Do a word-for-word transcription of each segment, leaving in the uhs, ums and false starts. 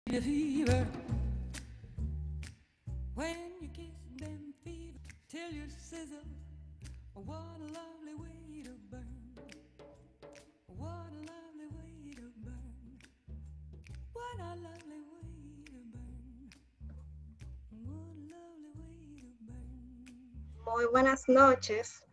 Fever when you kiss them fever till you sizzle. What a lovely way to burn. What a lovely way to burn. What a lovely way to burn. What a lovely way to burn. Muy buenas noches.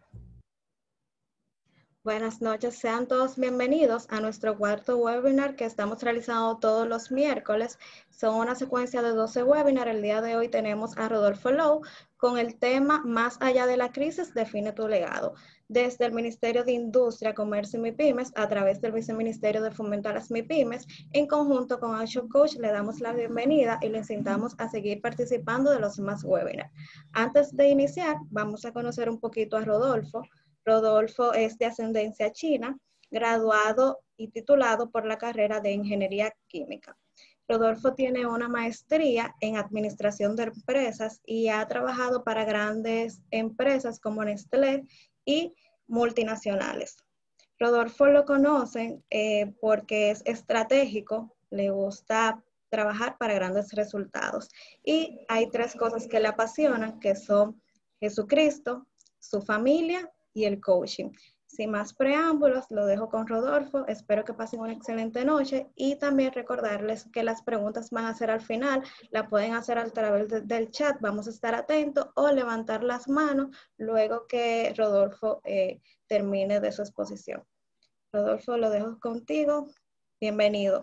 Buenas noches, sean todos bienvenidos a nuestro cuarto webinar que estamos realizando todos los miércoles. Son una secuencia de doce webinars. El día de hoy tenemos a Rodolfo Lowe con el tema Más allá de la crisis, define tu legado. Desde el Ministerio de Industria, Comercio y MIPYMES, a través del Viceministerio de Fomento a las MIPYMES, en conjunto con Action Coach, le damos la bienvenida y le incitamos a seguir participando de los demás webinars. Antes de iniciar, vamos a conocer un poquito a Rodolfo. Rodolfo es de ascendencia china, graduado y titulado por la carrera de Ingeniería Química. Rodolfo tiene una maestría en Administración de Empresas y ha trabajado para grandes empresas como Nestlé y multinacionales. Rodolfo lo conocen eh, porque es estratégico, le gusta trabajar para grandes resultados. Y hay tres cosas que le apasionan, que son Jesucristo, su familia y el coaching. Sin más preámbulos, lo dejo con Rodolfo. Espero que pasen una excelente noche y también recordarles que las preguntas van a ser al final, la pueden hacer a través de, del chat, vamos a estar atentos, o levantar las manos luego que Rodolfo eh, termine de su exposición. Rodolfo, lo dejo contigo. Bienvenido.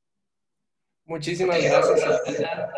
Muchísimas gracias a Tina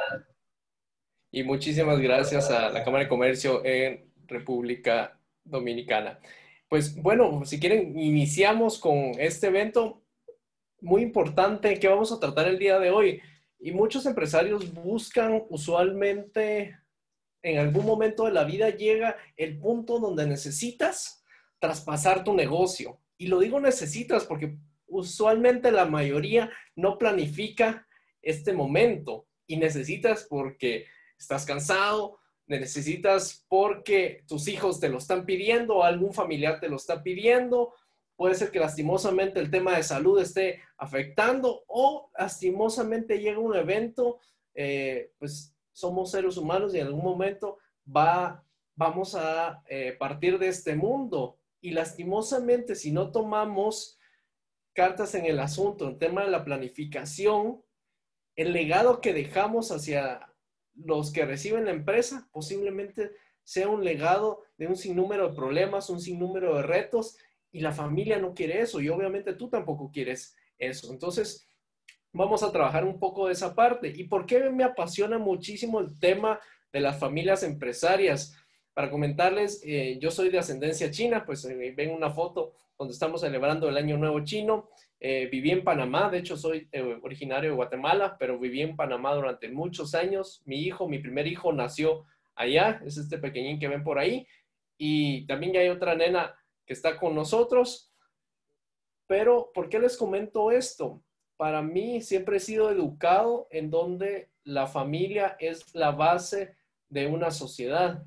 y muchísimas gracias a la Cámara de Comercio en República Dominicana. Pues bueno, si quieren, iniciamos con este evento muy importante que vamos a tratar el día de hoy. Y muchos empresarios buscan usualmente, en algún momento de la vida llega el punto donde necesitas traspasar tu negocio. Y lo digo necesitas porque usualmente la mayoría no planifica este momento. Y necesitas porque estás cansado, necesitas porque tus hijos te lo están pidiendo o algún familiar te lo está pidiendo. Puede ser que lastimosamente el tema de salud esté afectando o lastimosamente llega un evento, eh, pues somos seres humanos y en algún momento va, vamos a eh, partir de este mundo. Y lastimosamente si no tomamos cartas en el asunto, en tema de la planificación, el legado que dejamos hacia los que reciben la empresa posiblemente sea un legado de un sinnúmero de problemas, un sinnúmero de retos, y la familia no quiere eso, y obviamente tú tampoco quieres eso. Entonces, vamos a trabajar un poco de esa parte. ¿Y por qué me apasiona muchísimo el tema de las familias empresarias? Para comentarles, eh, yo soy de ascendencia china, pues eh, ven una foto donde estamos celebrando el Año Nuevo Chino. Eh, viví en Panamá, de hecho soy eh, originario de Guatemala, pero viví en Panamá durante muchos años. Mi hijo, mi primer hijo nació allá, es este pequeñín que ven por ahí. Y también ya hay otra nena que está con nosotros. Pero, ¿por qué les comento esto? Para mí siempre he sido educado en donde la familia es la base de una sociedad.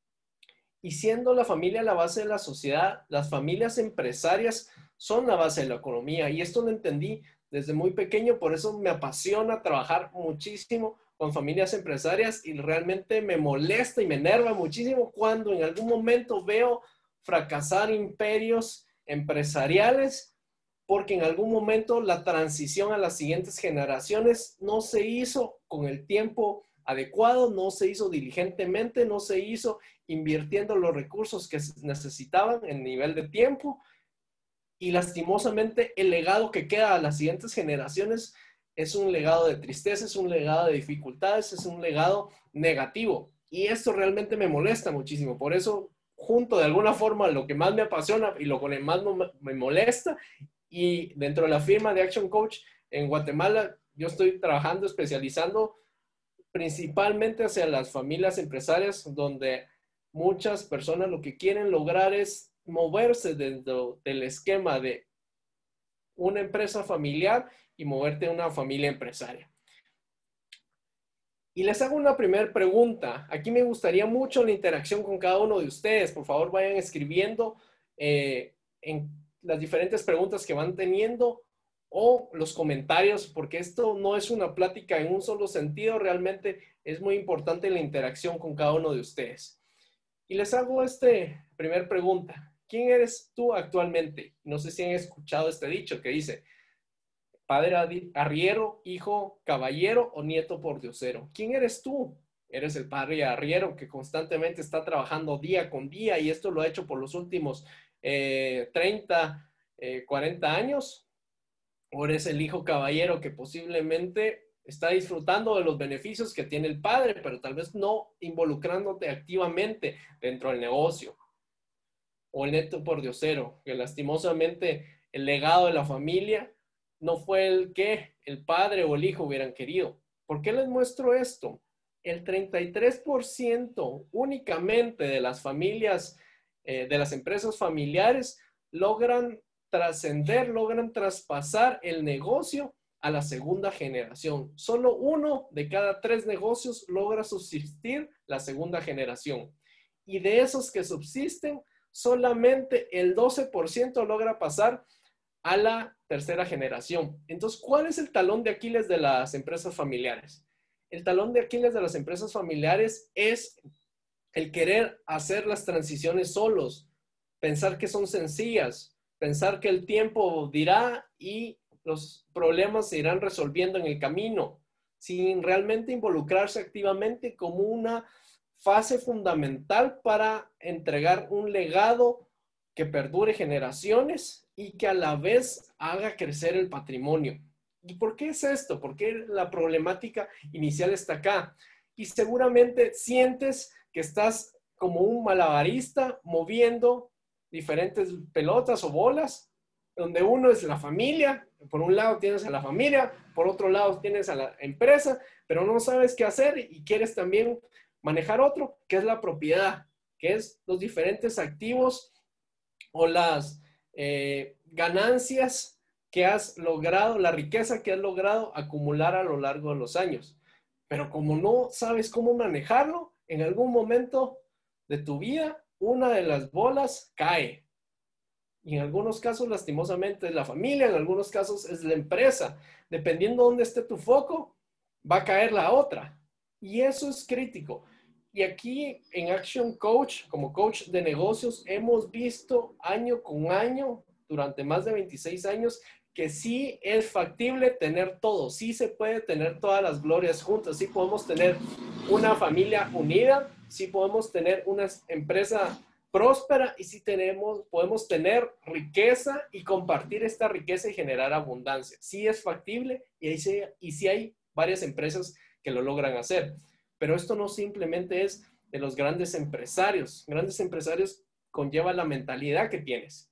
Y siendo la familia la base de la sociedad, las familias empresarias son la base de la economía. Y esto lo entendí desde muy pequeño, por eso me apasiona trabajar muchísimo con familias empresarias y realmente me molesta y me enerva muchísimo cuando en algún momento veo fracasar imperios empresariales porque en algún momento la transición a las siguientes generaciones no se hizo con el tiempo adecuado, no se hizo diligentemente, no se hizo invirtiendo los recursos que se necesitaban en nivel de tiempo, y lastimosamente el legado que queda a las siguientes generaciones es un legado de tristeza, es un legado de dificultades, es un legado negativo, y esto realmente me molesta muchísimo. Por eso junto de alguna forma lo que más me apasiona y lo que más me molesta, y dentro de la firma de Action Coach en Guatemala yo estoy trabajando, especializando principalmente hacia las familias empresarias, donde muchas personas lo que quieren lograr es moverse dentro del esquema de una empresa familiar y moverte a una familia empresaria. Y les hago una primera pregunta. Aquí me gustaría mucho la interacción con cada uno de ustedes. Por favor, vayan escribiendo eh, en las diferentes preguntas que van teniendo o los comentarios, porque esto no es una plática en un solo sentido, realmente es muy importante la interacción con cada uno de ustedes. Y les hago esta primera pregunta. ¿Quién eres tú actualmente? No sé si han escuchado este dicho que dice, padre arriero, hijo caballero o nieto pordiosero. ¿Quién eres tú? ¿Eres el padre arriero que constantemente está trabajando día con día y esto lo ha hecho por los últimos eh, treinta, eh, cuarenta años? ¿O eres el hijo caballero que posiblemente está disfrutando de los beneficios que tiene el padre, pero tal vez no involucrándote activamente dentro del negocio? ¿O el neto pordiosero, que lastimosamente el legado de la familia no fue el que el padre o el hijo hubieran querido? ¿Por qué les muestro esto? El treinta y tres por ciento únicamente de las familias, eh, de las empresas familiares, logran trascender, logran traspasar el negocio a la segunda generación. Solo uno de cada tres negocios logra subsistir la segunda generación. Y de esos que subsisten, solamente el doce por ciento logra pasar a la tercera generación. Entonces, ¿cuál es el talón de Aquiles de las empresas familiares? El talón de Aquiles de las empresas familiares es el querer hacer las transiciones solos, pensar que son sencillas, pensar que el tiempo dirá y los problemas se irán resolviendo en el camino, sin realmente involucrarse activamente como una fase fundamental para entregar un legado que perdure generaciones y que a la vez haga crecer el patrimonio. ¿Y por qué es esto? ¿Por qué la problemática inicial está acá? Y seguramente sientes que estás como un malabarista moviendo diferentes pelotas o bolas, donde uno es la familia, por un lado tienes a la familia, por otro lado tienes a la empresa, pero no sabes qué hacer y quieres también manejar otro, que es la propiedad, que es los diferentes activos o las eh, ganancias que has logrado, la riqueza que has logrado acumular a lo largo de los años. Pero como no sabes cómo manejarlo, en algún momento de tu vida, una de las bolas cae. Y en algunos casos, lastimosamente, es la familia, en algunos casos es la empresa. Dependiendo de dónde esté tu foco, va a caer la otra. Y eso es crítico. Y aquí en Action Coach, como coach de negocios, hemos visto año con año, durante más de veintiséis años, que sí es factible tener todo. Sí se puede tener todas las glorias juntas. Sí podemos tener una familia unida. Sí podemos tener una empresa próspera y sí tenemos, podemos tener riqueza y compartir esta riqueza y generar abundancia. Sí es factible y, ahí sí, y sí hay varias empresas que lo logran hacer. Pero esto no simplemente es de los grandes empresarios. Grandes empresarios conlleva la mentalidad que tienes.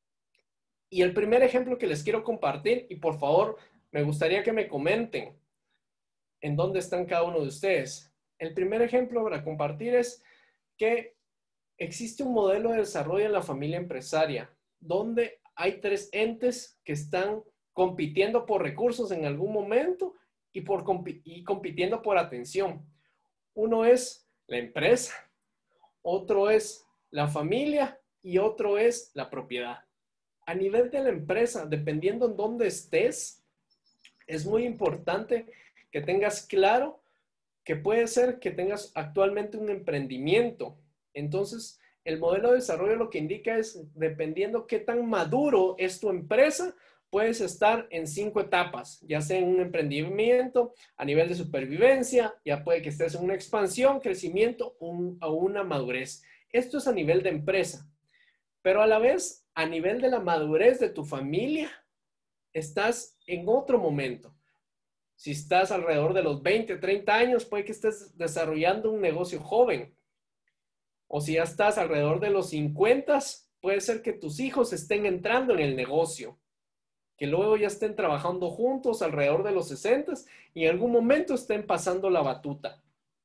Y el primer ejemplo que les quiero compartir, y por favor, me gustaría que me comenten en dónde están cada uno de ustedes. El primer ejemplo para compartir es que existe un modelo de desarrollo en la familia empresaria, donde hay tres entes que están compitiendo por recursos en algún momento y, por, y compitiendo por atención. Uno es la empresa, otro es la familia y otro es la propiedad. A nivel de la empresa, dependiendo en dónde estés, es muy importante que tengas claro que puede ser que tengas actualmente un emprendimiento. Entonces, el modelo de desarrollo lo que indica es, dependiendo qué tan maduro es tu empresa, puedes estar en cinco etapas, ya sea en un emprendimiento, a nivel de supervivencia, ya puede que estés en una expansión, crecimiento un, o una madurez. Esto es a nivel de empresa, pero a la vez, a nivel de la madurez de tu familia, estás en otro momento. Si estás alrededor de los veinte, treinta años, puede que estés desarrollando un negocio joven. O si ya estás alrededor de los cincuenta, puede ser que tus hijos estén entrando en el negocio, que luego ya estén trabajando juntos alrededor de los sesenta y en algún momento estén pasando la batuta.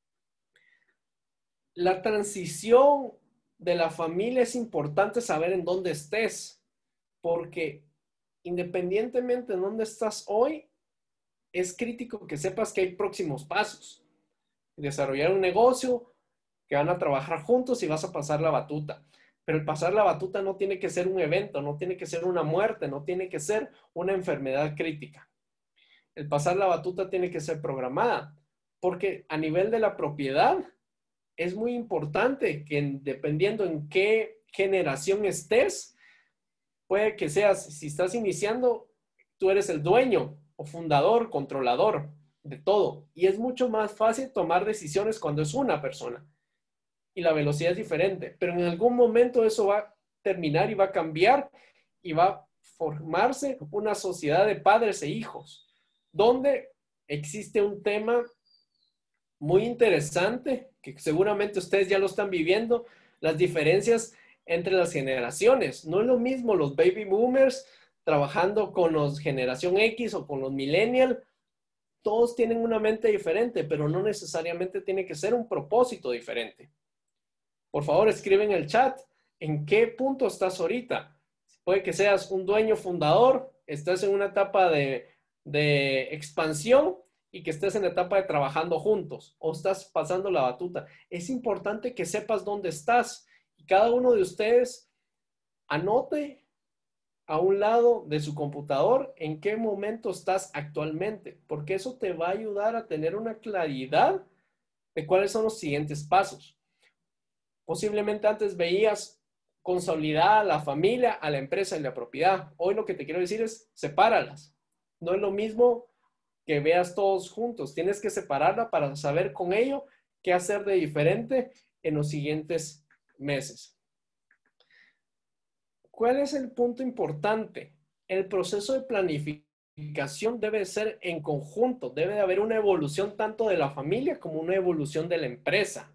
La transición de la familia es importante saber en dónde estés, porque independientemente de dónde estás hoy, es crítico que sepas que hay próximos pasos. Desarrollar un negocio, que van a trabajar juntos y vas a pasar la batuta. Pero el pasar la batuta no tiene que ser un evento, no tiene que ser una muerte, no tiene que ser una enfermedad crítica. El pasar la batuta tiene que ser programada, porque a nivel de la propiedad es muy importante que dependiendo en qué generación estés, puede que seas, si estás iniciando, tú eres el dueño o fundador, controlador de todo. Y es mucho más fácil tomar decisiones cuando es una persona. Y la velocidad es diferente. Pero en algún momento eso va a terminar y va a cambiar y va a formarse una sociedad de padres e hijos, donde existe un tema muy interesante, que seguramente ustedes ya lo están viviendo, las diferencias entre las generaciones. No es lo mismo los baby boomers trabajando con los generación X o con los millennials. Todos tienen una mente diferente, pero no necesariamente tiene que ser un propósito diferente. Por favor, escribe en el chat en qué punto estás ahorita. Puede que seas un dueño fundador, estás en una etapa de, de expansión y que estés en la etapa de trabajando juntos o estás pasando la batuta. Es importante que sepas dónde estás y cada uno de ustedes anote a un lado de su computador en qué momento estás actualmente, porque eso te va a ayudar a tener una claridad de cuáles son los siguientes pasos. Posiblemente antes veías consolidada a la familia, a la empresa y la propiedad. Hoy lo que te quiero decir es sepáralas. No es lo mismo que veas todos juntos. Tienes que separarla para saber con ello qué hacer de diferente en los siguientes meses. ¿Cuál es el punto importante? El proceso de planificación debe ser en conjunto. Debe de haber una evolución tanto de la familia como una evolución de la empresa.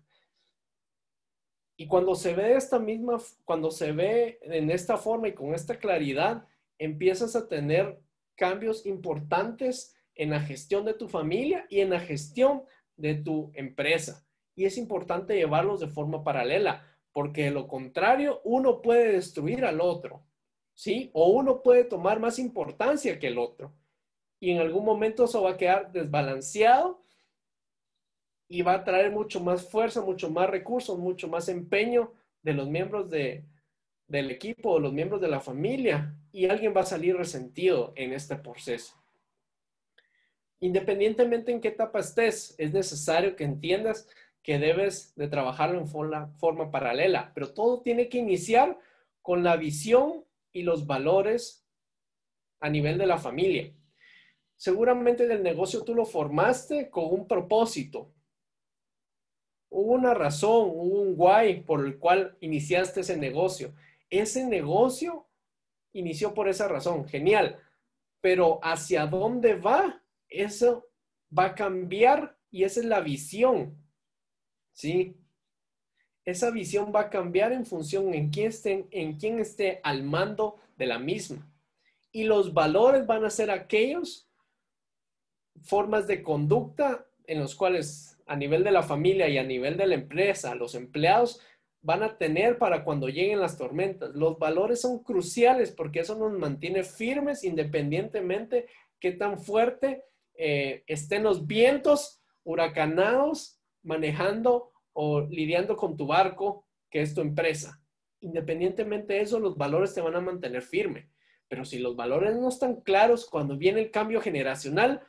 Y cuando se ve esta misma, cuando se ve en esta forma y con esta claridad, empiezas a tener cambios importantes en la gestión de tu familia y en la gestión de tu empresa. Y es importante llevarlos de forma paralela, porque de lo contrario, uno puede destruir al otro, ¿sí? O uno puede tomar más importancia que el otro. Y en algún momento eso va a quedar desbalanceado y va a traer mucho más fuerza, mucho más recursos, mucho más empeño de los miembros de, del equipo o los miembros de la familia. Y alguien va a salir resentido en este proceso. Independientemente en qué etapa estés, es necesario que entiendas que debes de trabajarlo en forma, forma paralela, pero todo tiene que iniciar con la visión y los valores a nivel de la familia. Seguramente del negocio tú lo formaste con un propósito. Hubo una razón, hubo un why por el cual iniciaste ese negocio. Ese negocio inició por esa razón, genial, pero ¿hacia dónde va? Eso va a cambiar y esa es la visión, ¿sí? Esa visión va a cambiar en función en quién esté, en quién esté al mando de la misma. Y los valores van a ser aquellos formas de conducta en los cuales a nivel de la familia y a nivel de la empresa, los empleados van a tener para cuando lleguen las tormentas. Los valores son cruciales porque eso nos mantiene firmes independientemente qué tan fuerte eh, estén los vientos huracanados manejando o lidiando con tu barco, que es tu empresa. Independientemente de eso, los valores te van a mantener firme. Pero si los valores no están claros, cuando viene el cambio generacional,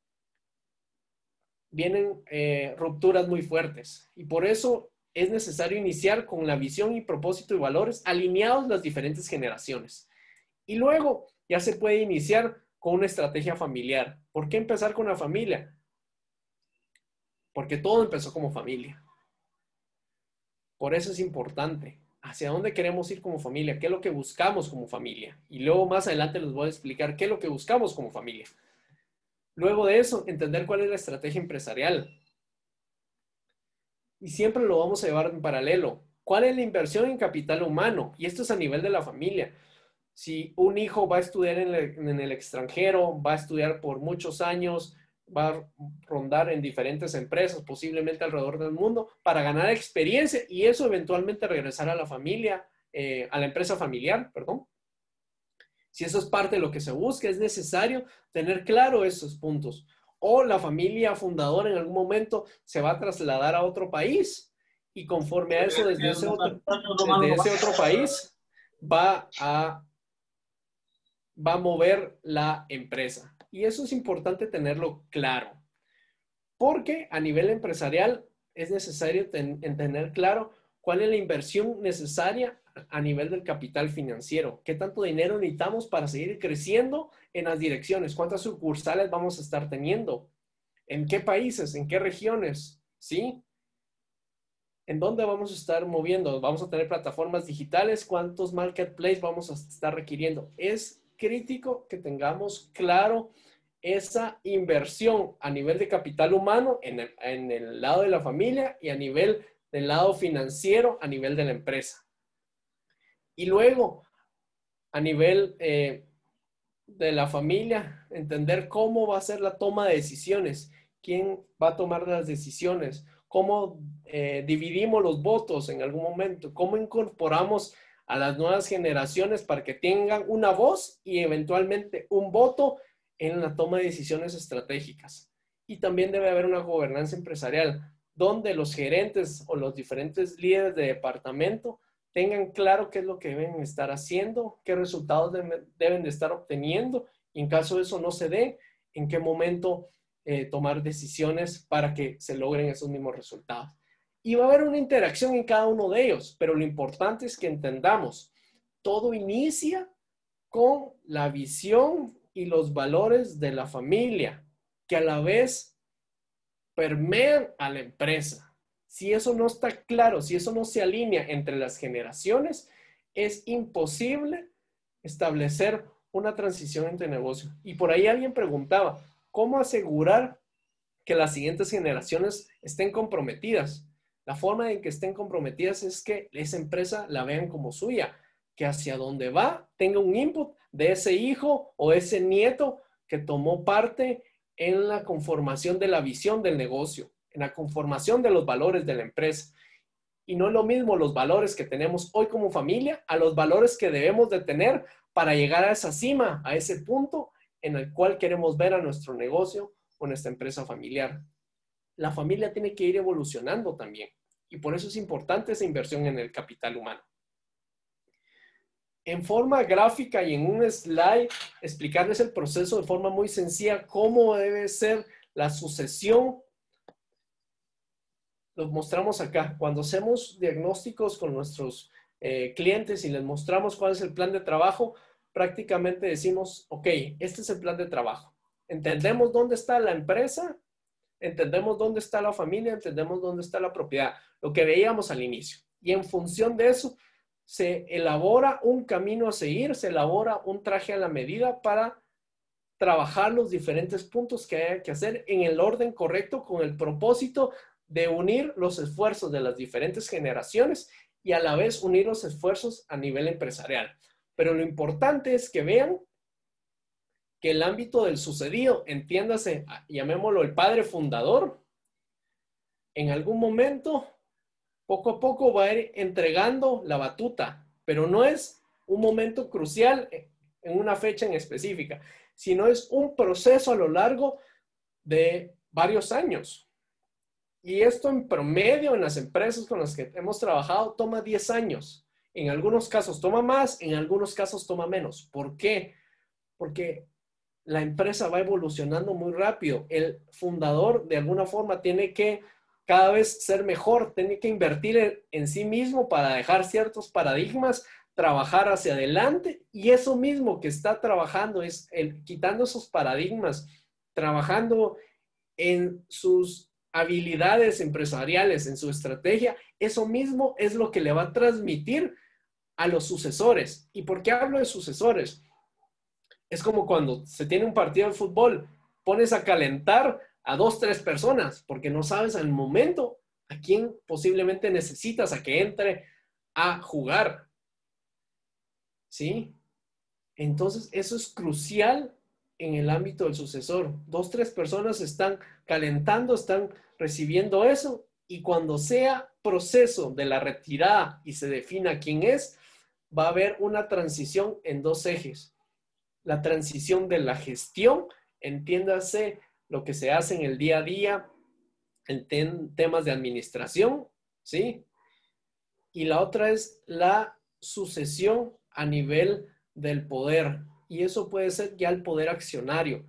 vienen eh, rupturas muy fuertes. Y por eso es necesario iniciar con la visión y propósito y valores alineados las diferentes generaciones. Y luego ya se puede iniciar con una estrategia familiar. ¿Por qué empezar con la familia? Porque todo empezó como familia. Por eso es importante. ¿Hacia dónde queremos ir como familia? ¿Qué es lo que buscamos como familia? Y luego más adelante les voy a explicar qué es lo que buscamos como familia. Luego de eso, entender cuál es la estrategia empresarial. Y siempre lo vamos a llevar en paralelo. ¿Cuál es la inversión en capital humano? Y esto es a nivel de la familia. Si un hijo va a estudiar en el, en el extranjero, va a estudiar por muchos años, va a rondar en diferentes empresas, posiblemente alrededor del mundo, para ganar experiencia y eso eventualmente regresar a la familia, eh, a la empresa familiar, perdón. Si eso es parte de lo que se busca, es necesario tener claro esos puntos. O la familia fundadora en algún momento se va a trasladar a otro país y conforme a eso, desde ese otro, desde ese otro país, va a, va a mover la empresa. Y eso es importante tenerlo claro, porque a nivel empresarial es necesario ten, tener claro cuál es la inversión necesaria a nivel del capital financiero. ¿Qué tanto dinero necesitamos para seguir creciendo en las direcciones? ¿Cuántas sucursales vamos a estar teniendo? ¿En qué países? ¿En qué regiones? ¿Sí? ¿En dónde vamos a estar moviendo? ¿Vamos a tener plataformas digitales? ¿Cuántos marketplaces vamos a estar requiriendo? Es crítico que tengamos claro esa inversión a nivel de capital humano en el, en el lado de la familia y a nivel del lado financiero, a nivel de la empresa. Y luego, a nivel eh, de la familia, entender cómo va a ser la toma de decisiones, quién va a tomar las decisiones, cómo eh, dividimos los votos en algún momento, cómo incorporamos a las nuevas generaciones para que tengan una voz y eventualmente un voto en la toma de decisiones estratégicas. Y también debe haber una gobernanza empresarial donde los gerentes o los diferentes líderes de departamento tengan claro qué es lo que deben estar haciendo, qué resultados de, deben de estar obteniendo, y en caso de eso no se dé, en qué momento eh, tomar decisiones para que se logren esos mismos resultados. Y va a haber una interacción en cada uno de ellos, pero lo importante es que entendamos, todo inicia con la visión y los valores de la familia, que a la vez permean a la empresa. Si eso no está claro, si eso no se alinea entre las generaciones, es imposible establecer una transición entre negocio. Y por ahí alguien preguntaba, ¿cómo asegurar que las siguientes generaciones estén comprometidas? La forma en que estén comprometidas es que esa empresa la vean como suya, que hacia donde va tenga un input de ese hijo o ese nieto que tomó parte en la conformación de la visión del negocio, en la conformación de los valores de la empresa. Y no es lo mismo los valores que tenemos hoy como familia a los valores que debemos de tener para llegar a esa cima, a ese punto en el cual queremos ver a nuestro negocio o nuestra empresa familiar. La familia tiene que ir evolucionando también, y por eso es importante esa inversión en el capital humano. En forma gráfica y en un slide, explicarles el proceso de forma muy sencilla, cómo debe ser la sucesión. Los mostramos acá. Cuando hacemos diagnósticos con nuestros eh, clientes y les mostramos cuál es el plan de trabajo, prácticamente decimos, ok, este es el plan de trabajo. Entendemos dónde está la empresa, entendemos dónde está la familia, entendemos dónde está la propiedad, lo que veíamos al inicio. Y en función de eso, se elabora un camino a seguir, se elabora un traje a la medida para trabajar los diferentes puntos que hay que hacer en el orden correcto con el propósito de unir los esfuerzos de las diferentes generaciones y a la vez unir los esfuerzos a nivel empresarial. Pero lo importante es que vean que el ámbito del sucedido, entiéndase, llamémoslo el padre fundador, en algún momento, poco a poco va a ir entregando la batuta, pero no es un momento crucial en una fecha en específica, sino es un proceso a lo largo de varios años. Y esto en promedio en las empresas con las que hemos trabajado toma diez años. En algunos casos toma más, en algunos casos toma menos. ¿Por qué? Porque la empresa va evolucionando muy rápido. El fundador de alguna forma tiene que cada vez ser mejor, tiene que invertir en, en sí mismo para dejar ciertos paradigmas, trabajar hacia adelante, y eso mismo que está trabajando es el, quitando esos paradigmas, trabajando en sus habilidades empresariales, en su estrategia, eso mismo es lo que le va a transmitir a los sucesores. ¿Y por qué hablo de sucesores? Es como cuando se tiene un partido de fútbol, pones a calentar a dos, tres personas, porque no sabes al momento a quién posiblemente necesitas a que entre a jugar. ¿Sí? Entonces, eso es crucial en el ámbito del sucesor. Dos, tres personas están calentando, están recibiendo eso, y cuando sea proceso de la retirada y se defina quién es, va a haber una transición en dos ejes. La transición de la gestión, entiéndase lo que se hace en el día a día, en ten, temas de administración, ¿sí? y la otra es la sucesión a nivel del poder. Y eso puede ser ya el poder accionario,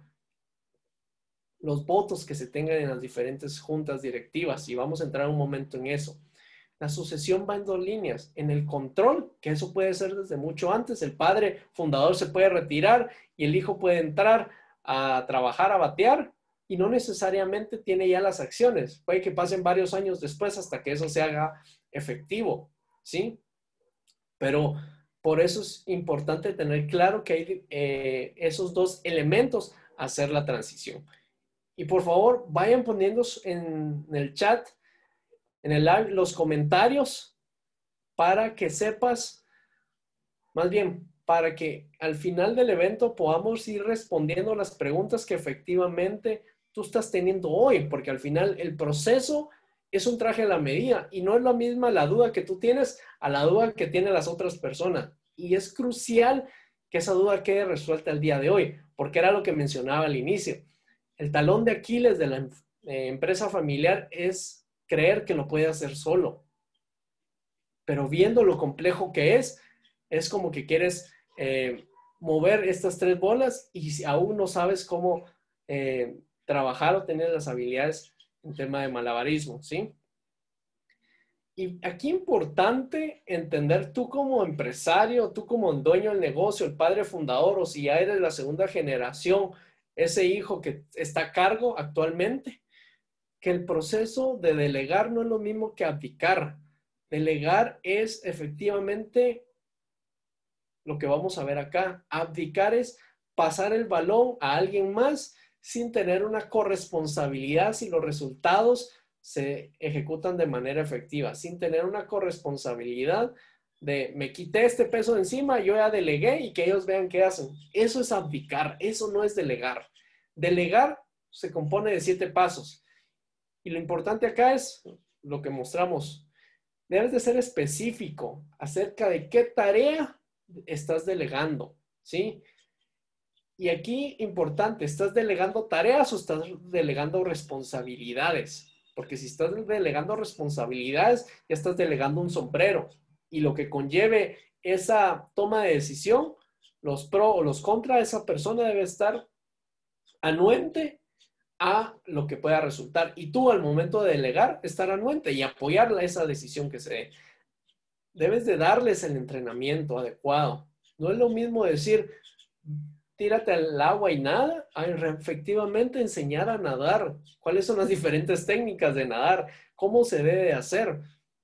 los votos que se tengan en las diferentes juntas directivas, y vamos a entrar un momento en eso. La sucesión va en dos líneas, en el control, que eso puede ser desde mucho antes, el padre fundador se puede retirar y el hijo puede entrar a trabajar, a batear, y no necesariamente tiene ya las acciones, puede que pasen varios años después hasta que eso se haga efectivo, ¿sí? Pero por eso es importante tener claro que hay eh, esos dos elementos a hacer la transición. Y por favor, vayan poniendo en el chat, en el live, los comentarios para que sepas, más bien, para que al final del evento podamos ir respondiendo las preguntas que efectivamente tú estás teniendo hoy, porque al final el proceso es un traje a la medida y no es la misma la duda que tú tienes a la duda que tienen las otras personas. Y es crucial que esa duda quede resuelta el día de hoy, porque era lo que mencionaba al inicio. El talón de Aquiles de la eh, empresa familiar es creer que lo puede hacer solo. Pero viendo lo complejo que es, es como que quieres eh, mover estas tres bolas y si aún no sabes cómo eh, trabajar o tener las habilidades en tema de malabarismo, ¿sí? Y aquí importante entender tú como empresario, tú como dueño del negocio, el padre fundador, o si ya eres la segunda generación, ese hijo que está a cargo actualmente, que el proceso de delegar no es lo mismo que abdicar. Delegar es efectivamente lo que vamos a ver acá. Abdicar es pasar el balón a alguien más sin tener una corresponsabilidad si los resultados se ejecutan de manera efectiva, sin tener una corresponsabilidad de me quité este peso de encima, yo ya delegué y que ellos vean qué hacen. Eso es abdicar, eso no es delegar. Delegar se compone de siete pasos. Y lo importante acá es lo que mostramos. Debes de ser específico acerca de qué tarea estás delegando, ¿sí? Y aquí, importante, ¿estás delegando tareas o estás delegando responsabilidades? Porque si estás delegando responsabilidades, ya estás delegando un sombrero. Y lo que conlleve esa toma de decisión, los pro o los contra de esa persona debe estar anuente a lo que pueda resultar. Y tú, al momento de delegar, estar anuente y apoyar esa decisión que se dé. Debes de darles el entrenamiento adecuado. No es lo mismo decir, tírate al agua y nada, a efectivamente enseñar a nadar. ¿Cuáles son las diferentes técnicas de nadar? ¿Cómo se debe hacer?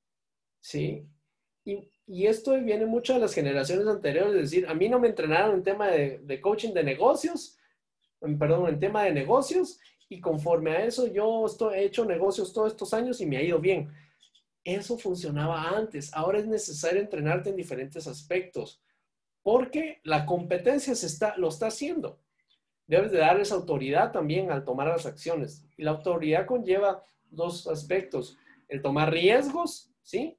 ¿Sí? Y, y esto viene mucho de las generaciones anteriores, es decir, a mí no me entrenaron en tema de, de coaching de negocios, perdón, en tema de negocios, y conforme a eso yo estoy, he hecho negocios todos estos años y me ha ido bien. Eso funcionaba antes. Ahora es necesario entrenarte en diferentes aspectos porque la competencia se está, lo está haciendo. Debes de darles autoridad también al tomar las acciones. Y la autoridad conlleva dos aspectos. El tomar riesgos, ¿sí?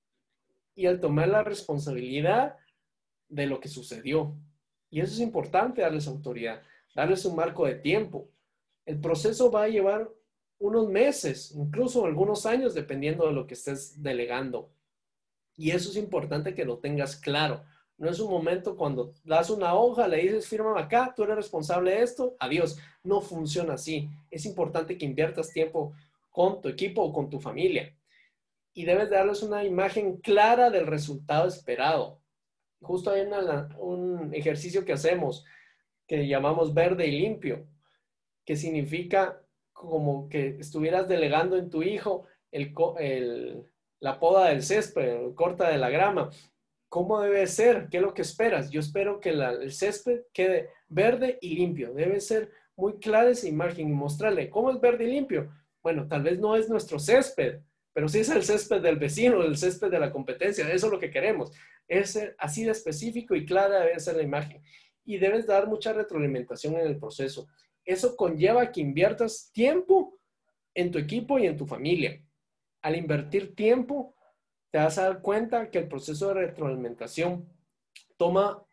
Y el tomar la responsabilidad de lo que sucedió. Y eso es importante, darles autoridad, darles un marco de tiempo. El proceso va a llevar unos meses, incluso algunos años, dependiendo de lo que estés delegando. Y eso es importante que lo tengas claro. No es un momento cuando das una hoja, le dices, fírmame acá, tú eres responsable de esto, adiós. No funciona así. Es importante que inviertas tiempo con tu equipo o con tu familia. Y debes darles una imagen clara del resultado esperado. Justo hay una, un ejercicio que hacemos que llamamos verde y limpio, que significa como que estuvieras delegando en tu hijo el, el, la poda del césped, el corta de la grama. ¿Cómo debe ser? ¿Qué es lo que esperas? Yo espero que la, el césped quede verde y limpio. Debe ser muy clara esa imagen y mostrarle cómo es verde y limpio. Bueno, tal vez no es nuestro césped, pero sí es el césped del vecino, el césped de la competencia. Eso es lo que queremos. Es así de específico y clara debe ser la imagen. Y debes dar mucha retroalimentación en el proceso. Eso conlleva que inviertas tiempo en tu equipo y en tu familia. Al invertir tiempo, te vas a dar cuenta que el proceso de retroalimentación toma,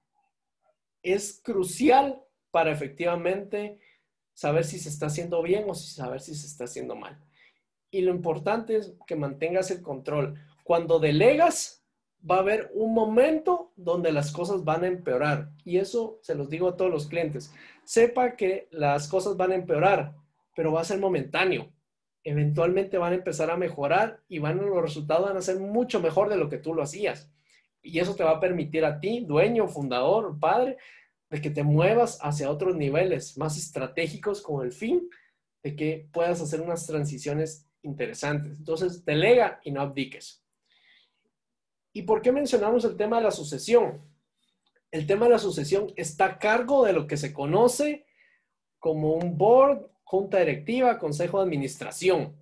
es crucial para efectivamente saber si se está haciendo bien o si saber si se está haciendo mal. Y lo importante es que mantengas el control. Cuando delegas, va a haber un momento donde las cosas van a empeorar. Y eso se los digo a todos los clientes. Sepa que las cosas van a empeorar, pero va a ser momentáneo. Eventualmente van a empezar a mejorar y van, los resultados van a ser mucho mejor de lo que tú lo hacías. Y eso te va a permitir a ti, dueño, fundador, padre, de que te muevas hacia otros niveles más estratégicos con el fin de que puedas hacer unas transiciones interesantes. Entonces, delega y no abdiques. ¿Y por qué mencionamos el tema de la sucesión? El tema de la sucesión está a cargo de lo que se conoce como un board, junta directiva, consejo de administración.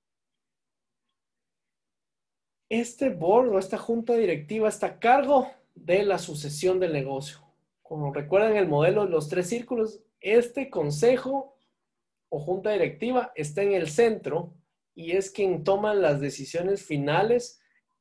Este board o esta junta directiva está a cargo de la sucesión del negocio. Como recuerdan el modelo de los tres círculos, este consejo o junta directiva está en el centro y es quien toma las decisiones finales,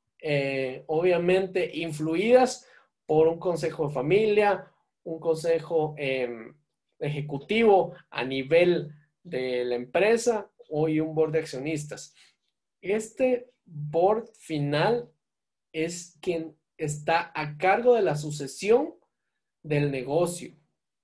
eh, obviamente influidas por un consejo de familia, un consejo eh, ejecutivo a nivel de la empresa o y un board de accionistas. Este board final es quien está a cargo de la sucesión del negocio.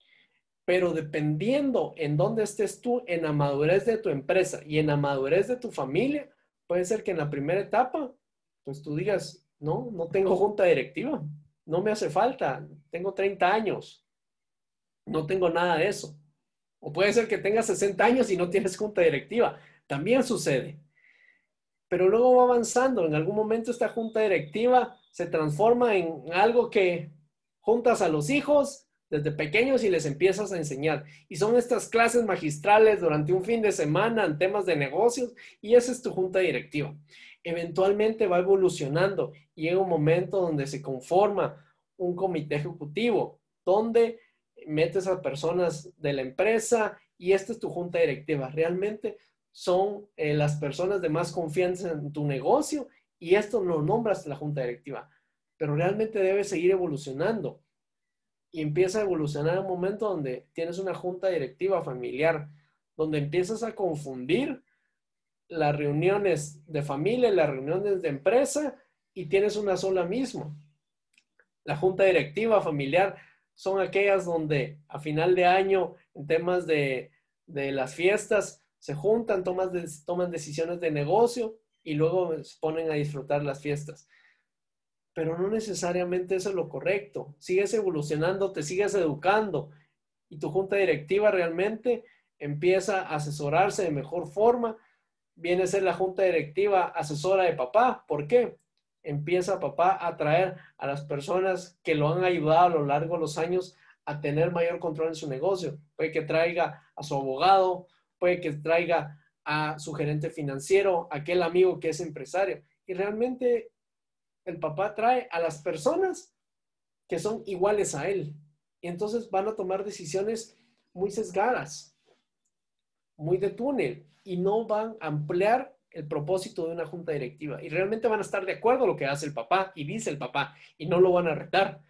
Pero dependiendo en dónde estés tú, en la madurez de tu empresa y en la madurez de tu familia, puede ser que en la primera etapa, pues tú digas, no, no tengo junta directiva, no me hace falta, tengo treinta años, no tengo nada de eso. O puede ser que tengas sesenta años y no tienes junta directiva, también sucede. Pero luego va avanzando, en algún momento esta junta directiva se transforma en algo que juntas a los hijos desde pequeños y les empiezas a enseñar. Y son estas clases magistrales durante un fin de semana en temas de negocios y esa es tu junta directiva. Eventualmente va evolucionando y llega un momento donde se conforma un comité ejecutivo, donde metes a personas de la empresa y esta es tu junta directiva. Realmente son eh, las personas de más confianza en tu negocio y esto lo nombras la junta directiva. Pero realmente debe seguir evolucionando. Y empieza a evolucionar en un momento donde tienes una junta directiva familiar, donde empiezas a confundir las reuniones de familia, las reuniones de empresa y tienes una sola misma. La junta directiva familiar son aquellas donde a final de año, en temas de, de las fiestas, se juntan, toman, toman decisiones de negocio y luego se ponen a disfrutar las fiestas. Pero no necesariamente eso es lo correcto. Sigues evolucionando, te sigues educando y tu junta directiva realmente empieza a asesorarse de mejor forma. Viene a ser la junta directiva asesora de papá. ¿Por qué? Empieza papá a traer a las personas que lo han ayudado a lo largo de los años a tener mayor control en su negocio. Puede que traiga a su abogado, puede que traiga a su gerente financiero, aquel amigo que es empresario. Y realmente el papá trae a las personas que son iguales a él. Y entonces van a tomar decisiones muy sesgadas, muy de túnel, y no van a ampliar el propósito de una junta directiva. Y realmente van a estar de acuerdo a lo que hace el papá y dice el papá, y no lo van a retar.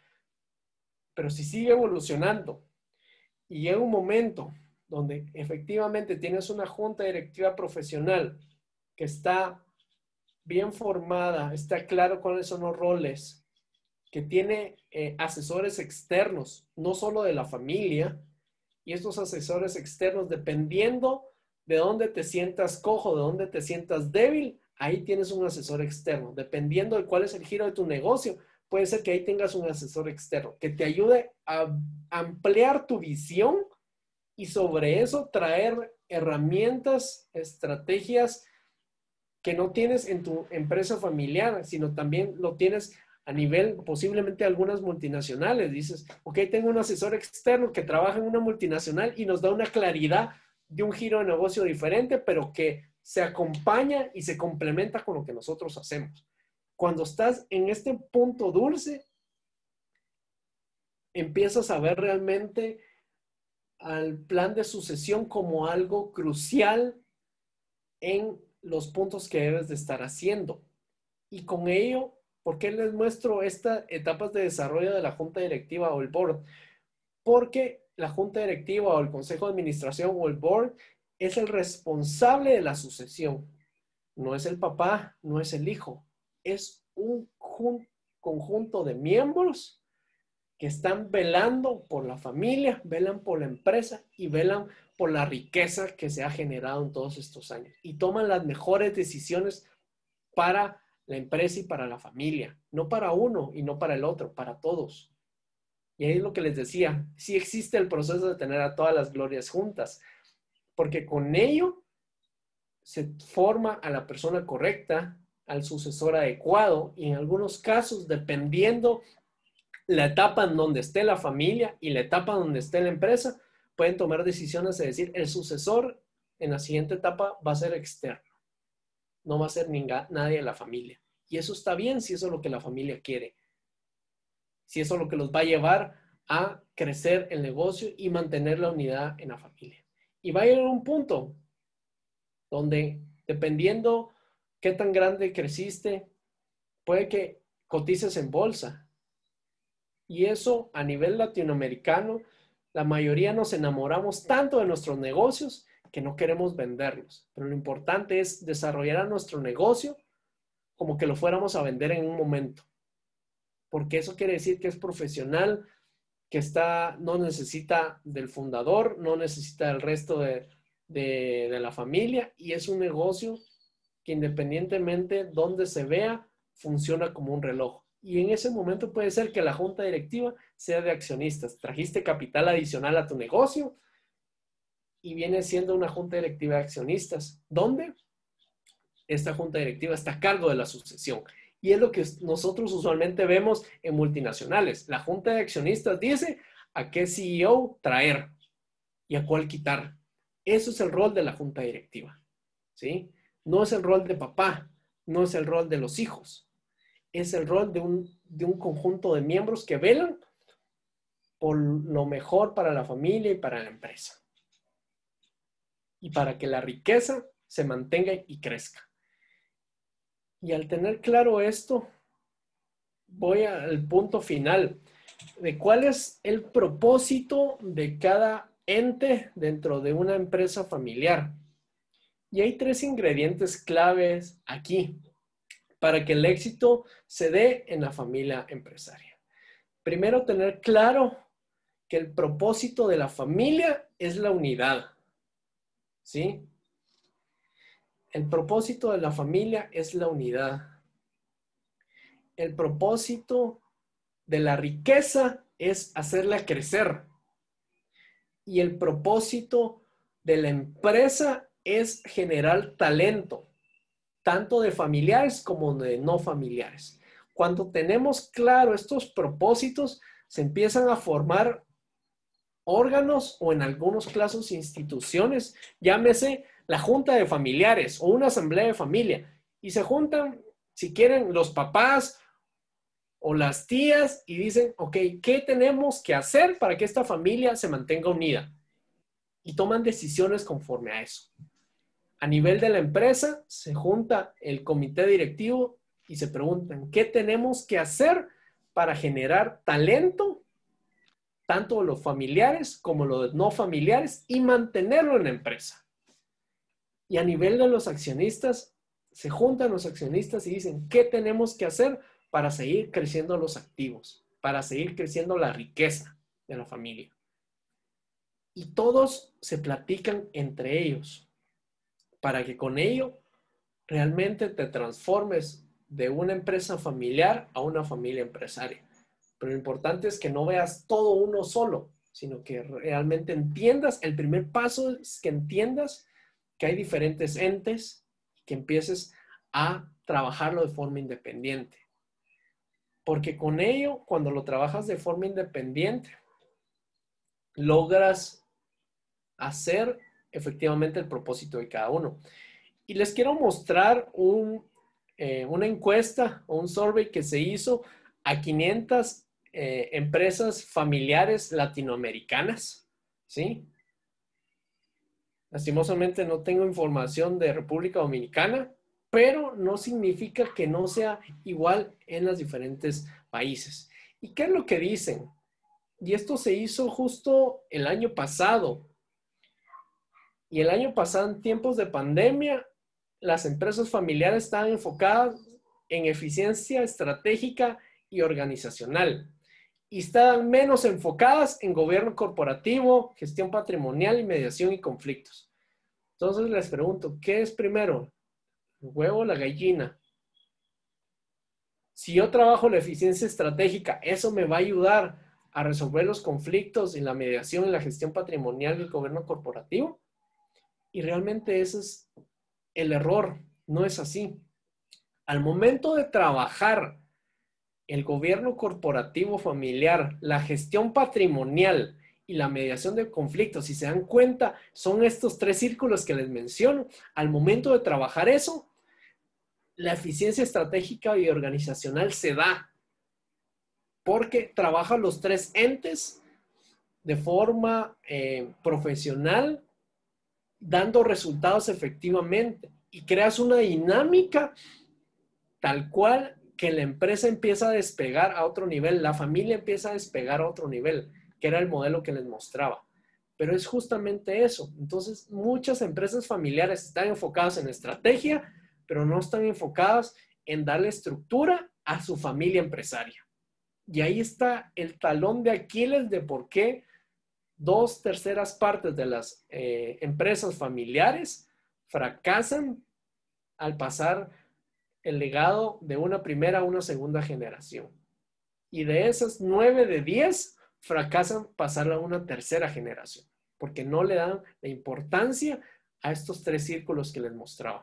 Pero si sigue evolucionando y llega un momento donde efectivamente tienes una junta directiva profesional que está bien formada, está claro cuáles son los roles, que tiene eh, asesores externos, no solo de la familia, y estos asesores externos, dependiendo de dónde te sientas cojo, de dónde te sientas débil, ahí tienes un asesor externo. Dependiendo de cuál es el giro de tu negocio, puede ser que ahí tengas un asesor externo que te ayude a ampliar tu visión y sobre eso traer herramientas, estrategias que no tienes en tu empresa familiar, sino también lo tienes a nivel posiblemente algunas multinacionales. Dices, ok, tengo un asesor externo que trabaja en una multinacional y nos da una claridad de un giro de negocio diferente, pero que se acompaña y se complementa con lo que nosotros hacemos. Cuando estás en este punto dulce, empiezas a ver realmente al plan de sucesión como algo crucial en los puntos que debes de estar haciendo. Y con ello, ¿por qué les muestro estas etapas de desarrollo de la junta directiva o el board? Porque la junta directiva o el consejo de administración o el board es el responsable de la sucesión. No es el papá, no es el hijo. Es un, conjunto de miembros que están velando por la familia, velan por la empresa y velan por la riqueza que se ha generado en todos estos años. Y toman las mejores decisiones para la empresa y para la familia. No para uno y no para el otro, para todos. Y ahí es lo que les decía. Sí existe el proceso de tener a todas las glorias juntas. Porque con ello se forma a la persona correcta, al sucesor adecuado. Y en algunos casos, dependiendo la etapa en donde esté la familia y la etapa donde esté la empresa, pueden tomar decisiones de decir, el sucesor en la siguiente etapa va a ser externo. No va a ser ninga, nadie de la familia. Y eso está bien si eso es lo que la familia quiere. Si eso es lo que los va a llevar a crecer el negocio y mantener la unidad en la familia. Y va a llegar un punto donde, dependiendo qué tan grande creciste, puede que cotices en bolsa. Y eso a nivel latinoamericano, la mayoría nos enamoramos tanto de nuestros negocios que no queremos venderlos. Pero lo importante es desarrollar nuestro negocio como que lo fuéramos a vender en un momento. Porque eso quiere decir que es profesional, que está, no necesita del fundador, no necesita del resto de, de, de la familia, y es un negocio que independientemente donde se vea, funciona como un reloj. Y en ese momento puede ser que la junta directiva sea de accionistas. Trajiste capital adicional a tu negocio y viene siendo una junta directiva de accionistas, donde esta junta directiva está a cargo de la sucesión. Y es lo que nosotros usualmente vemos en multinacionales. La junta de accionistas dice a qué C E O traer y a cuál quitar. Eso es el rol de la junta directiva, ¿sí? No es el rol de papá, no es el rol de los hijos. Es el rol de un, de un conjunto de miembros que velan por lo mejor para la familia y para la empresa. Y para que la riqueza se mantenga y crezca. Y al tener claro esto, voy al punto final de cuál es el propósito de cada ente dentro de una empresa familiar. Y hay tres ingredientes claves aquí para que el éxito se dé en la familia empresaria. Primero, tener claro que el propósito de la familia es la unidad, ¿sí? El propósito de la familia es la unidad. El propósito de la riqueza es hacerla crecer. Y el propósito de la empresa es generar talento, tanto de familiares como de no familiares. Cuando tenemos claro estos propósitos, se empiezan a formar órganos o en algunos casos instituciones, llámese la junta de familiares o una asamblea de familia, y se juntan, si quieren, los papás o las tías y dicen, ok, ¿qué tenemos que hacer para que esta familia se mantenga unida? Y toman decisiones conforme a eso. A nivel de la empresa, se junta el comité directivo y se preguntan, ¿qué tenemos que hacer para generar talento, tanto los familiares como los no familiares, y mantenerlo en la empresa? Y a nivel de los accionistas, se juntan los accionistas y dicen, ¿qué tenemos que hacer para seguir creciendo los activos, para seguir creciendo la riqueza de la familia? Y todos se platican entre ellos para que con ello realmente te transformes de una empresa familiar a una familia empresaria. Pero lo importante es que no veas todo uno solo, sino que realmente entiendas, el primer paso es que entiendas que hay diferentes entes y que empieces a trabajarlo de forma independiente. Porque con ello, cuando lo trabajas de forma independiente, logras hacer efectivamente el propósito de cada uno. Y les quiero mostrar un, eh, una encuesta o un survey que se hizo a quinientas eh, empresas familiares latinoamericanas, ¿sí? Lastimosamente no tengo información de República Dominicana, pero no significa que no sea igual en los diferentes países. ¿Y qué es lo que dicen? Y esto se hizo justo el año pasado. Y el año pasado, en tiempos de pandemia, las empresas familiares estaban enfocadas en eficiencia estratégica y organizacional. Y están menos enfocadas en gobierno corporativo, gestión patrimonial y mediación y conflictos. Entonces les pregunto, ¿qué es primero? ¿El huevo o la gallina? Si yo trabajo la eficiencia estratégica, ¿eso me va a ayudar a resolver los conflictos en la mediación y la gestión patrimonial del gobierno corporativo? Y realmente ese es el error, no es así. Al momento de trabajar el gobierno corporativo familiar, la gestión patrimonial y la mediación de conflictos, si se dan cuenta, son estos tres círculos que les menciono. Al momento de trabajar eso, la eficiencia estratégica y organizacional se da porque trabaja los tres entes de forma eh, profesional, dando resultados efectivamente, y creas una dinámica tal cual que la empresa empieza a despegar a otro nivel, la familia empieza a despegar a otro nivel, que era el modelo que les mostraba. Pero es justamente eso. Entonces, muchas empresas familiares están enfocadas en estrategia, pero no están enfocadas en darle estructura a su familia empresaria. Y ahí está el talón de Aquiles de por qué dos terceras partes de las eh, empresas familiares fracasan al pasar el legado de una primera a una segunda generación. Y de esas nueve de diez fracasan pasar a una tercera generación, porque no le dan la importancia a estos tres círculos que les mostraba.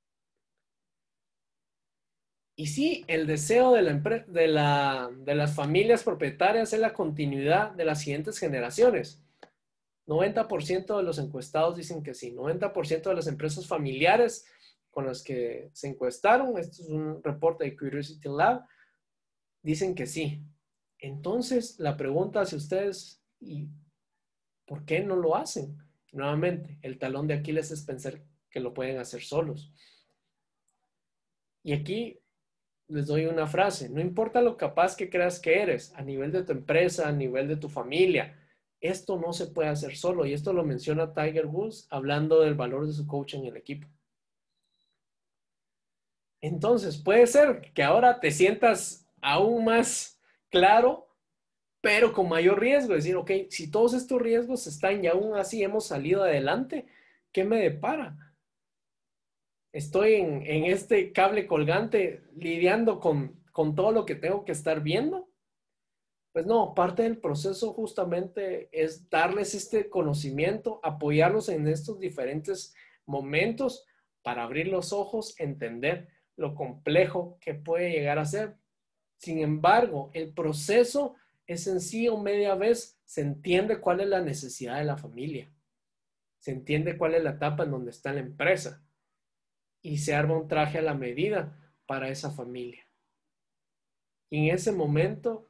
Y sí, el deseo de, la de, la, de las familias propietarias es la continuidad de las siguientes generaciones. noventa por ciento de los encuestados dicen que sí. noventa por ciento de las empresas familiares con las que se encuestaron, esto es un reporte de Curiosity Lab, dicen que sí. Entonces, la pregunta hacia ustedes, ¿y por qué no lo hacen? Nuevamente, el talón de Aquiles es pensar que lo pueden hacer solos. Y aquí les doy una frase: no importa lo capaz que creas que eres, a nivel de tu empresa, a nivel de tu familia, esto no se puede hacer solo. Y esto lo menciona Tiger Woods hablando del valor de su coach en el equipo. Entonces, puede ser que ahora te sientas aún más claro, pero con mayor riesgo. Es decir, ok, si todos estos riesgos están y aún así hemos salido adelante, ¿qué me depara? Estoy en, en este cable colgante lidiando con, con todo lo que tengo que estar viendo. Pues no, parte del proceso justamente es darles este conocimiento, apoyarlos en estos diferentes momentos para abrir los ojos, entender lo complejo que puede llegar a ser. Sin embargo, el proceso es en sí o media vez se entiende cuál es la necesidad de la familia. Se entiende cuál es la etapa en donde está la empresa. Y se arma un traje a la medida para esa familia. Y en ese momento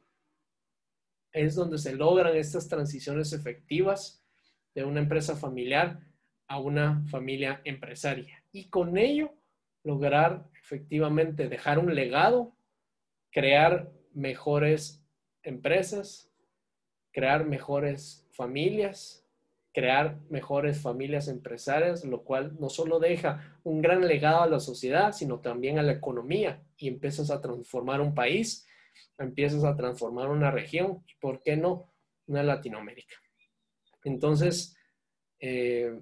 es donde se logran estas transiciones efectivas de una empresa familiar a una familia empresaria. Y con ello lograr efectivamente dejar un legado, crear mejores empresas, crear mejores familias, crear mejores familias empresarias, lo cual no solo deja un gran legado a la sociedad, sino también a la economía, y empiezas a transformar un país, empiezas a transformar una región, y por qué no, una Latinoamérica. Entonces, eh,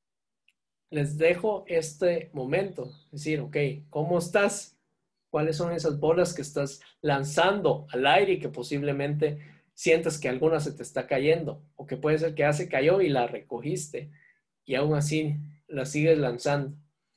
les dejo este momento, es decir, ok, ¿cómo estás? ¿Cuáles son esas bolas que estás lanzando al aire y que posiblemente sientes que alguna se te está cayendo? O que puede ser que ya se cayó y la recogiste y aún así la sigues lanzando.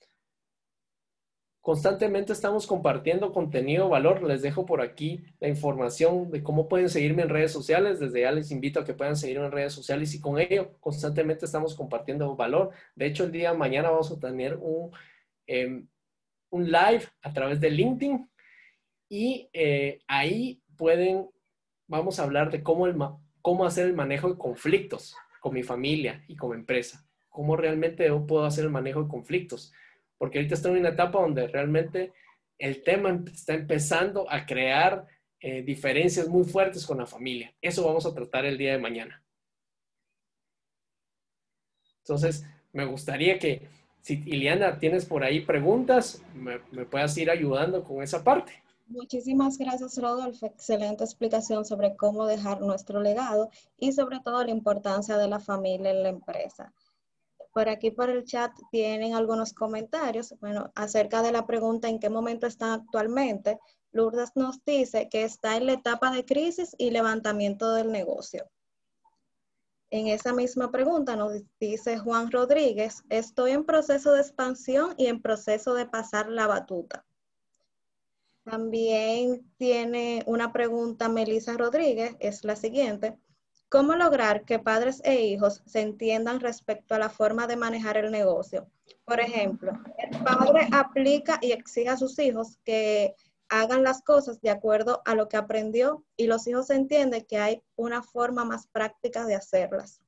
Constantemente estamos compartiendo contenido de valor. Les dejo por aquí la información de cómo pueden seguirme en redes sociales. Desde ya les invito a que puedan seguirme en redes sociales y con ello constantemente estamos compartiendo valor. De hecho, el día de mañana vamos a tener un, eh, un live a través de LinkedIn y eh, ahí pueden, vamos a hablar de cómo, el, cómo hacer el manejo de conflictos con mi familia y como empresa. Cómo realmente yo puedo hacer el manejo de conflictos. Porque ahorita estoy en una etapa donde realmente el tema está empezando a crear eh, diferencias muy fuertes con la familia. Eso vamos a tratar el día de mañana. Entonces, me gustaría que, si Iliana tienes por ahí preguntas, me, me puedas ir ayudando con esa parte. Muchísimas gracias, Rodolfo. Excelente explicación sobre cómo dejar nuestro legado y sobre todo la importancia de la familia en la empresa. Por aquí por el chat tienen algunos comentarios, bueno, acerca de la pregunta en qué momento están actualmente. Lourdes nos dice que está en la etapa de crisis y levantamiento del negocio. En esa misma pregunta nos dice Juan Rodríguez, estoy en proceso de expansión y en proceso de pasar la batuta. También tiene una pregunta Melissa Rodríguez, es la siguiente. ¿Cómo lograr que padres e hijos se entiendan respecto a la forma de manejar el negocio? Por ejemplo, el padre aplica y exige a sus hijos que hagan las cosas de acuerdo a lo que aprendió y los hijos entienden que hay una forma más práctica de hacerlas.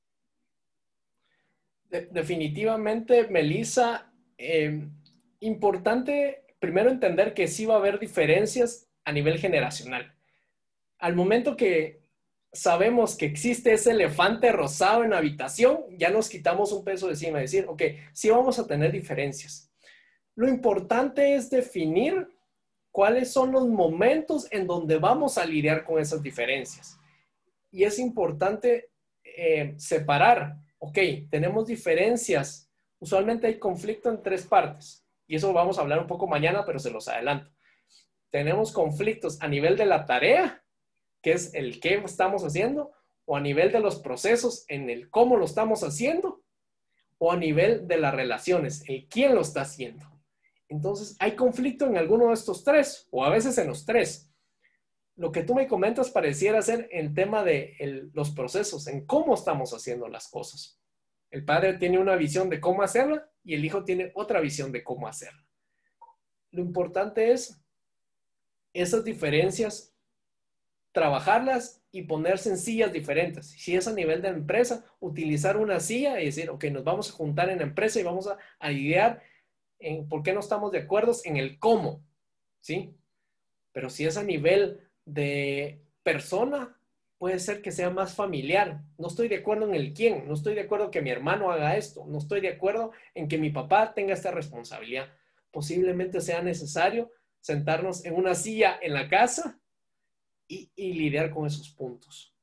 De- definitivamente, Melissa, eh, importante primero entender que sí va a haber diferencias a nivel generacional. Al momento que sabemos que existe ese elefante rosado en la habitación, ya nos quitamos un peso de encima, decir, ok, sí vamos a tener diferencias. Lo importante es definir cuáles son los momentos en donde vamos a lidiar con esas diferencias. Y es importante eh, separar, ok, tenemos diferencias, usualmente hay conflicto en tres partes, y eso vamos a hablar un poco mañana, pero se los adelanto. Tenemos conflictos a nivel de la tarea, que es el qué estamos haciendo, o a nivel de los procesos en el cómo lo estamos haciendo, o a nivel de las relaciones, el quién lo está haciendo. Entonces, hay conflicto en alguno de estos tres, o a veces en los tres. Lo que tú me comentas pareciera ser el tema de el, los procesos, en cómo estamos haciendo las cosas. El padre tiene una visión de cómo hacerla y el hijo tiene otra visión de cómo hacerla. Lo importante es esas diferencias, trabajarlas y ponerse en sillas diferentes. Si es a nivel de empresa, utilizar una silla y decir, ok, nos vamos a juntar en la empresa y vamos a, a idear en por qué no estamos de acuerdo en el cómo, ¿sí? Pero si es a nivel de persona, puede ser que sea más familiar. No estoy de acuerdo en el quién, no estoy de acuerdo que mi hermano haga esto, no estoy de acuerdo en que mi papá tenga esta responsabilidad. Posiblemente sea necesario sentarnos en una silla en la casa y, y lidiar con esos puntos.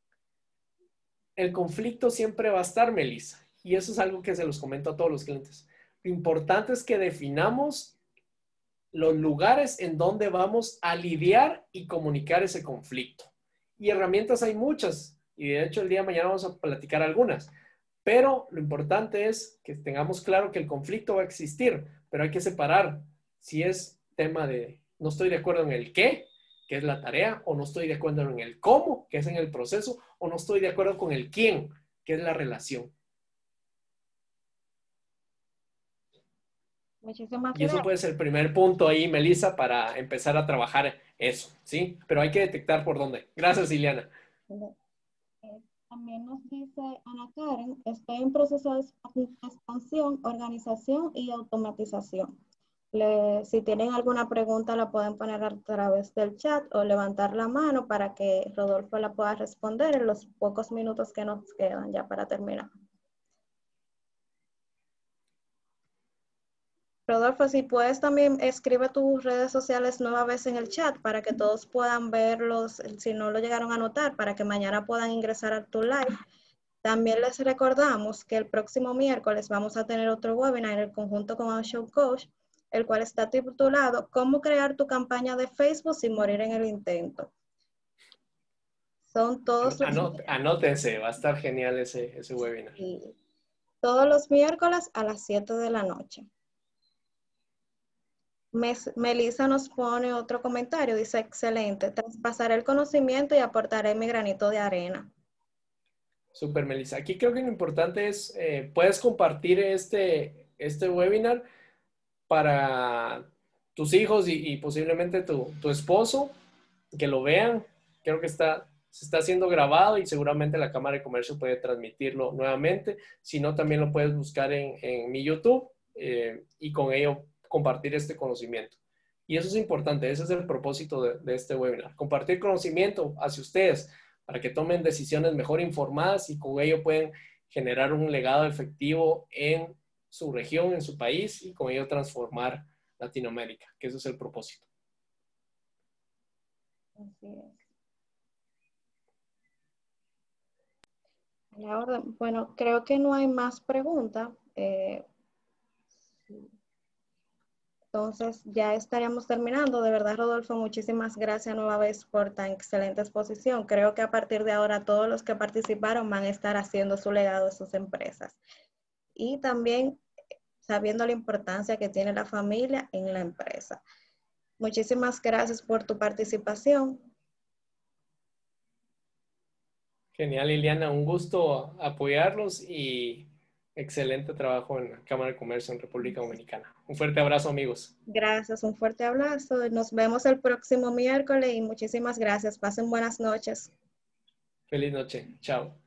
El conflicto siempre va a estar, Melissa, y eso es algo que se los comento a todos los clientes. Lo importante es que definamos los lugares en donde vamos a lidiar y comunicar ese conflicto. Y herramientas hay muchas, y de hecho el día de mañana vamos a platicar algunas, pero lo importante es que tengamos claro que el conflicto va a existir, pero hay que separar si es tema de no estoy de acuerdo en el qué, que es la tarea, o no estoy de acuerdo en el cómo, que es en el proceso, o no estoy de acuerdo con el quién, que es la relación. Muchísimas Y eso gracias. puede ser el primer punto ahí, Melissa, para empezar a trabajar eso, ¿sí? Pero hay que detectar por dónde. Gracias, Ileana. Eh, También nos dice Ana Karen, estoy en proceso de expansión, organización y automatización. Le, si tienen alguna pregunta la pueden poner a través del chat o levantar la mano para que Rodolfo la pueda responder en los pocos minutos que nos quedan ya para terminar. Rodolfo, si puedes también escribe tus redes sociales nueva vez en el chat para que todos puedan verlos, si no lo llegaron a notar, para que mañana puedan ingresar a tu live. También les recordamos que el próximo miércoles vamos a tener otro webinar en el conjunto con Show Coach, el cual está titulado ¿Cómo crear tu campaña de Facebook sin morir en el intento? Son todos los, Anot, anótense, va a estar genial ese, ese webinar. todos los miércoles a las siete de la noche. Mes, Melissa nos pone otro comentario, dice, excelente, traspasaré el conocimiento y aportaré mi granito de arena. Super, Melissa. Aquí creo que lo importante es, eh, puedes compartir este, este webinar para tus hijos y, y posiblemente tu, tu esposo, que lo vean. Creo que está, se está siendo grabado y seguramente la Cámara de Comercio puede transmitirlo nuevamente. Si no, también lo puedes buscar en, en mi YouTube eh, y con ello compartir este conocimiento. Y eso es importante, ese es el propósito de, de este webinar, compartir conocimiento hacia ustedes para que tomen decisiones mejor informadas y con ello pueden generar un legado efectivo en su región, en su país y con ello transformar Latinoamérica, que eso es el propósito. Así es. La orden, bueno, creo que no hay más preguntas. Eh, entonces ya estaríamos terminando. De verdad, Rodolfo, muchísimas gracias nueva vez por tan excelente exposición. Creo que a partir de ahora todos los que participaron van a estar haciendo su legado en sus empresas. Y también sabiendo la importancia que tiene la familia en la empresa. Muchísimas gracias por tu participación. Genial, Liliana, un gusto apoyarlos y excelente trabajo en la Cámara de Comercio en República Dominicana. Un fuerte abrazo, amigos. Gracias, un fuerte abrazo. Nos vemos el próximo miércoles y muchísimas gracias. Pasen buenas noches. Feliz noche. Chao.